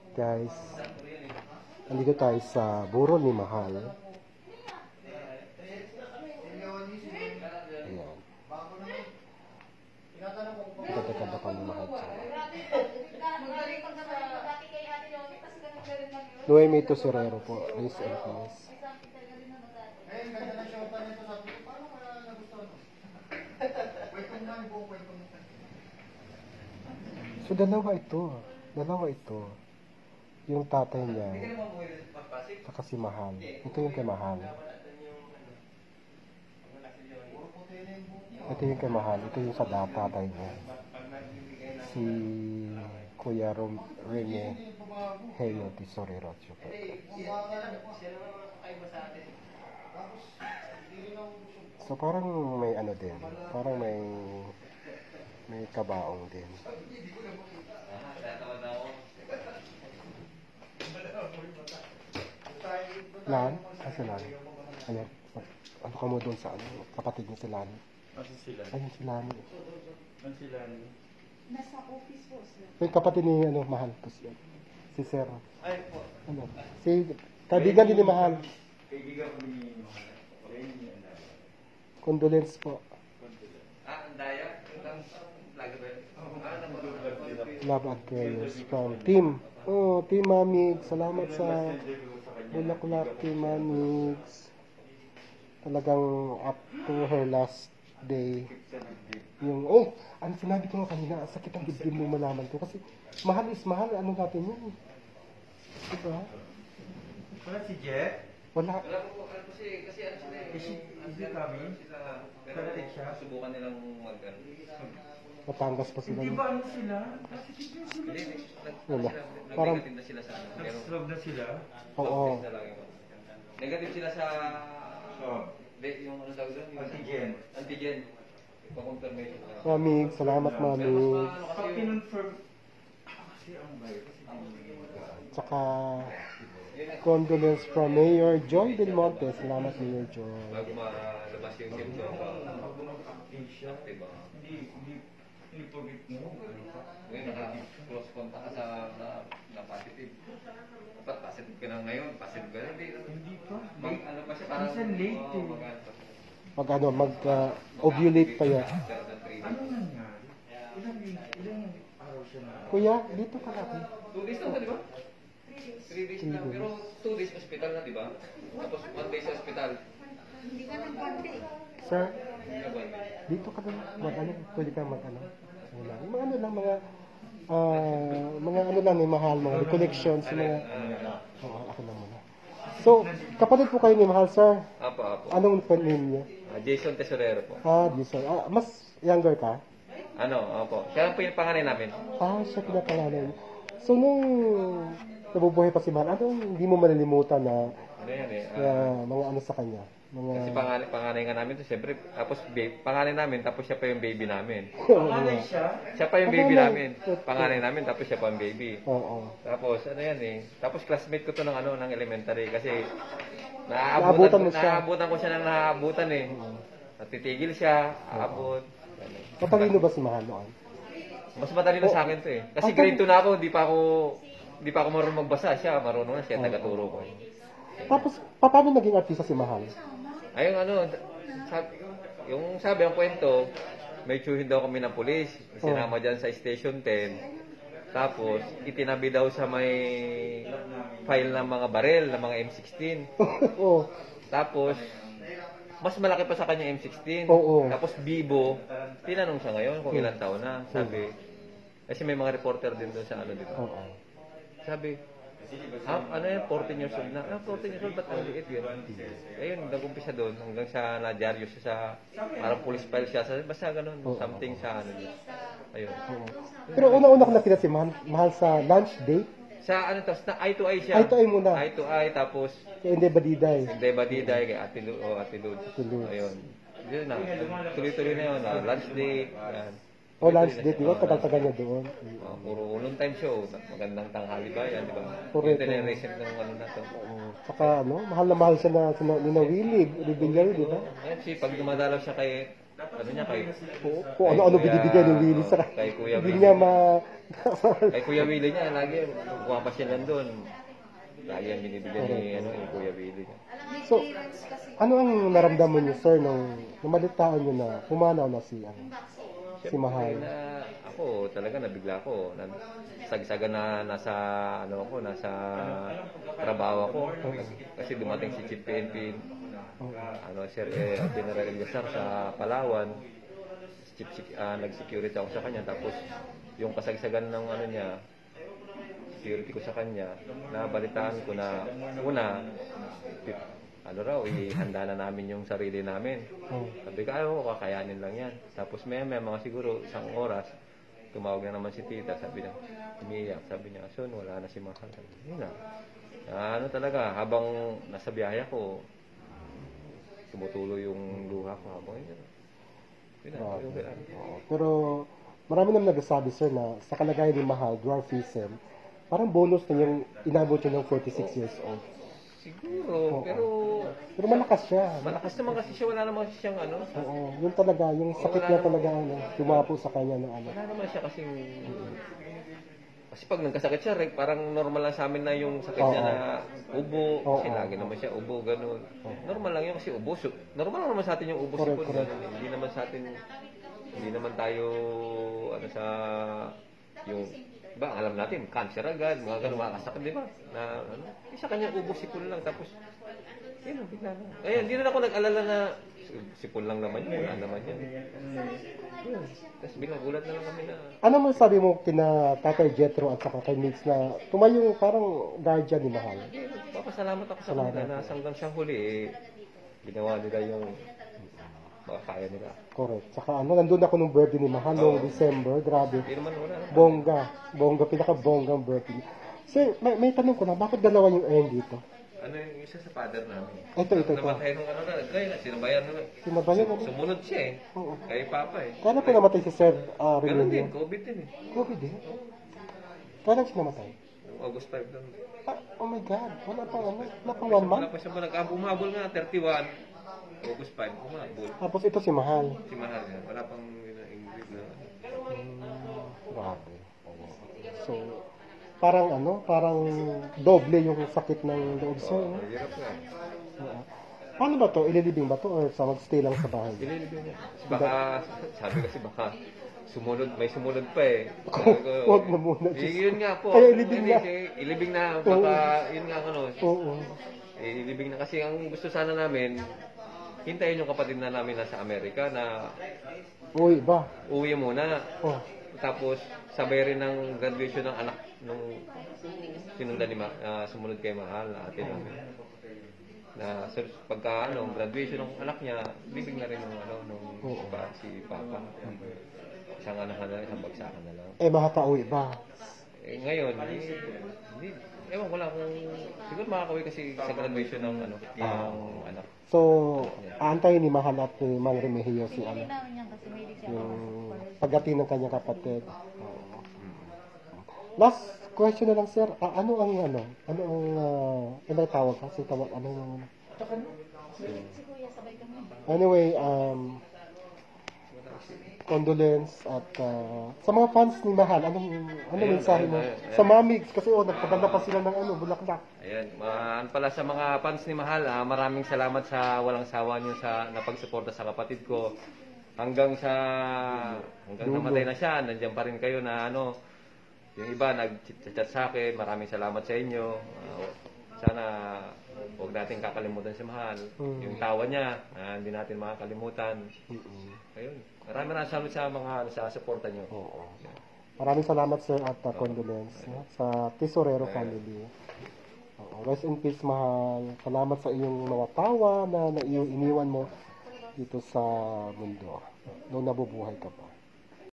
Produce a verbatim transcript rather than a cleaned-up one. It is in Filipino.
Guys, andito tayo sa Buro ni Mahal. Ayan. Ganda-ganda pa ni Mahal siya. Noemi Toserero po. Please and please. So dalawa ito. Dalawa ito. Yung tatay niya, saka si Mahal. Ito yung kay Mahal. Ito yung kay Mahal. Ito yung sa tatay niya. Si Kuya Rom Rene Heyo Tesorero. So parang may ano din. Parang may may kabaong din. Lan? Ah, si Lan. Ayan. Ano ka mo doon sa ano? Kapatid niya si Lan. Kasi sila. Ayun si Lan. Ano sila? Nasa office po sila. Yung kapatid ni ano, Mahal. Si, si Sir. Ay po. Ano? Si kaibigan din ni Mahal. Kaibigan ko ni Mahal. Condolence po. Ah, ang daya? Ang vlog ba? Ah, nag-vlog. Love and prayers from Team. Oh, Team Mamig. Salamat sa Bulaklak, Team Mamig. Talagang up to her last day. Yung, oh, ano sinabi ko nga kanina, sakit ang dibdib mo malaman ko. Kasi mahal is mahal, ano natin yun? Diba? Wala si Jet? Wala. Wala po, ano kasi, kasi ano sila eh. Is she, is it coming? Pero Kapatid siya? subukan nilang mag, ano. Matangas pa sila. Hindi ba ano sila? Positive sila. Hindi, Wala. Parang, nag-negative na sila sa ano. Pero, Nag-swab na sila? oo. test na lang yun. Negative sila sa, Swab. hindi, yung ano tawag doon? Yung Antigen. Antigen. Pa-confirmation. Mamig, salamat Pero mas Mamig. maano kasi Pag yung, kinonfirm, ah, kasi ang virus. Tsaka, condolence from Mayor Joy Del Monte. Salamat Mayor Joy. bago malabas yung symptom, Pag bumag-active siya, diba? hindi, hindi, hindi forget mo. Ano ka? Ngayon, naka-close contact ka sa na, na positive. Dapat positive ka na ngayon, positive ka na. Hindi, Hindi pa. mag, ano pa siya, parang, Minsan late oo, eh. mag, ano pa siya. Mag ano, mag-ovulate pa yan. After the three Ano days. nangyari? Ilang, ilang araw siya na? Kuya, dito ka lang. Two days lang, di ba? Three days lang, pero two days hospital na, di ba? Tapos one day sa hospital. Hindi ka nag-bante. Sir, Hindi na ba? dito ka lang. Mag ano, pwede ka mag ano. Wala. Yung mga ano lang, mga, ah, mga ano lang, may mahal, mga recollections, mga, oo, ako lang muna. So, kapatid po kayo ni Mahal, sir. Apo, apo. Anong name niyo? Ah, Jason Tesorero po. Ah, di sir. Ah, mas younger ka? Ano, apo. Siya lang po yung panganay namin. Ah, siya pinapangalan. So, nung nabubuhay pa si Mahal, anong hindi mo malilimutan na, Ano yan eh. na ah, mga ano sa kanya? Mga, kasi panganay, panganay nga namin to, siyempre. Tapos babe, panganay namin, tapos siya pa yung baby namin. Panganay siya? Siya pa yung baby Panganay. namin. Panganay namin, tapos siya pa yung baby. Oo. Tapos, ano yan eh. Tapos classmate ko to ng ano, ng elementary. Kasi, Naabutan naaabutan, mo siya. naaabutan ko siya ng naaabutan eh. Natitigil siya, aabot. Ganun. Matalino ba si Mahal noon? Mas madali na sa akin to eh. Kasi Ah, grade two na ako, di pa ako, di pa ako marunong magbasa. Siya, marunong na siya, tagaturo ko. Tapos, pa- paano naging artista si Mahal? Ayun ano, sabi, yung sabi ang kwento, may tsuhin daw kami ng pulis. Sinama dyan sa Station ten. Tapos, itinabi daw sa may file ng mga barel, ng mga M sixteen. Oo. Tapos, mas malaki pa sa kanya M sixteen. Oo. Tapos, Bibo, tinanong siya ngayon kung ilang taon na. Sabi, kasi may mga reporter din doon sa ano dito. Oo. Sabi, ah, ano yan, fourteen years old na. Ah, fourteen years old, ba't ang liit yun? Ayun, nag-umpisa doon hanggang sa na-diaryo siya sa, parang police file siya. Sa, basta ganun, something sa ano. Ayun. Oo. Pero una-una ko nakita si Mahal, Mahal sa lunch date. Sa ano to, na eye to eye siya. Eye to eye muna. Eye to eye, tapos, Kaya hindi ba diday? hindi ba diday kay Ate Lud, o Ate Lud. Ate Lud. Ayun. Yun na, tuloy-tuloy na yun, na lunch date, yan. O lunch date, di ba? Tagal-tagal niya doon. Oh, puro unong time show, magandang tanghali ba yan, di ba? Correct. Ito na yung recent ng ano na to. Oo. Saka ano, mahal na mahal siya na, sa ni na Willie, Rebellion, di ba? Ayan, si pag dumadalaw siya kay, ano niya, kay, Oo. Kung ano-ano Kuya- binibigyan ni Willie sa kay Kuya hindi Willie. niya ma Kay Kuya Willie niya, lagi pumapa siya lang doon. Lagi ang binibigyan ni ano, yung Kuya Willie niya. May So, clearance kasi. Ano ang naramdaman niyo, sir, nung namalitaan niyo na pumanaw na si, ano, si Mahal? Na ako talaga nabigla ako. Na, sagsagan na nasa ano ako, nasa trabaho ako. Kasi dumating si Chief P N P, ano, Sir eh, General Eliasar sa Palawan. Chief, uh, nag-security ako sa kanya. Tapos yung kasagsagan ng ano niya, security ko sa kanya, nabalitaan ko na una, ano raw, ihanda na namin yung sarili namin. Sabi ko, ayaw ko, kakayanin lang yan. Tapos may, may mga siguro isang oras, tumawag na naman si tita, sabi niya, umiiyak, sabi niya, son, wala na si Mahal. Yun na. Ah, ano talaga, habang nasa biyahe ako, tumutuloy yung luha ko habang yun. Yun na, yun na. Oo. Pero marami naman nagsasabi, sir, na sa kalagayan ni Mahal, dwarfism, parang bonus na yung inabot niya ng forty-six years old. Siguro, pero Pero malakas siya. malakas naman kasi siya, wala naman siyang ano, Oo, yun talaga, yung sakit niya talaga, ano, tumapo sa kanya na ano. wala naman siya kasing, kasi pag nagkasakit siya, Rick, parang normal lang sa amin na yung sakit niya Oo. na ubo, kasi Oo. lagi naman siya ubo, ganun. Normal lang yun kasi ubo, so, normal lang naman sa atin yung ubo, Correct, sipon, correct. ganun. Hindi naman sa atin, hindi naman tayo, ano sa, yung, ba, alam natin, cancer agad, mga ganun, mga kasakit, di ba? Na, ano, eh, sa kanya ubo, sipon lang, tapos, yun, bigla na. Ayun, hindi na ako nag-alala na, sipon lang naman yun, wala naman yan. Yun. Tapos biglang gulat na lang kami na, Ano man sabi mo kina Tatay Jethro at saka kay Migs na tumayo parang guardian ni Mahal? papasalamat ako sa Salamat. kanila na hanggang sa huli, eh, ginawa nila yung makakaya nila. Correct. Saka ano, nandun ako nung birthday ni Mahal noong December. Grabe. Hindi naman wala naman. Bongga. Bongga. Pinaka-bonggang birthday. Sir, may, may tanong ko na, bakit dalawa yung urn dito? Ano yung isa sa father namin? Ito, ito, ito. Namatay nung ano na, kaya na, sinabayan na. Sinabayan na. Sumunod siya eh. Oo. Kay Papa eh. Kailan po namatay si Sir uh, Ganun din, Remilio? COVID din eh. COVID eh. Kailan siya namatay? August five lang. Ah, oh my God. Wala pang ano. Wala pang one Wala month. pa siya ba, nag- bumabol nga, thirty-one. August five, bumabol. Tapos ito si Mahal. Si Mahal niya, wala pang Ingrid na. Hmm, grabe. So, parang ano, parang doble yung sakit ng loob, sir. no? Hirap nga. Oo. Paano ba to? Ililibing ba to or sa magstay lang sa bahay? Ililibing niya. Baka, sabi kasi baka, sumunod, may sumunod pa eh. Sabi ko, Huwag na muna. eh, yun nga po. Kaya ilibing Hindi, na. eh, Ilibing na. Baka, yun nga ano. Oo. Eh, ilibing na kasi ang gusto sana namin, hintayin yung kapatid na namin nasa Amerika na Uy, ba? uwi muna. Oh. Tapos, sabay rin ng graduation ng anak nung sinundan ni Ma, ah, sumunod kay Mahal na ate namin. Na so, pagka ano, graduation ng anak niya, bibig na rin ng ano, nung Oo. pa, si Papa. Isang anak na lang, isang bagsakan na lang. Eh, makaka-uwi ba? Eh, ngayon, eh, hindi, ewan ko lang kung, siguro makakawin kasi sa graduation ng ano, yung anak. So, aantayin ni Mahal at ni Mang Remigio si ano, namin yan kasi may siya. yung pagdating ng kanyang kapatid. Oo. Last question na lang, sir. Ah, ano ang ano? Ano ang uh, ano tawag kasi tawag ano yung ano? Si Kuya sabay kami. Anyway, um condolence at ah, sa mga fans ni Mahal, anong ano Ayun, mensahe mo? ayun, ayun. Sa Mamigs kasi oh nagpadala pa sila ng ano, bulaklak. Ayan, maan pala sa mga fans ni Mahal, ah, maraming salamat sa walang sawa niyo sa napagsuporta sa kapatid ko. Hanggang sa hanggang Dulo. namatay na siya, nandiyan pa rin kayo na ano, yung iba nag-chat sa akin, maraming salamat sa inyo. Ah, sana huwag natin kakalimutan si Mahal. Mm. Yung tawa niya, ah, hindi natin makakalimutan. Ayun. Maraming maraming salamat sa mga sa suporta niyo. Oo. Maraming salamat, sir, at uh, condolence no, sa Tesorero family. Oo. Rest in peace, Mahal. Salamat sa iyong mga tawa na naiwan mo dito sa mundo nung nabubuhay ka pa.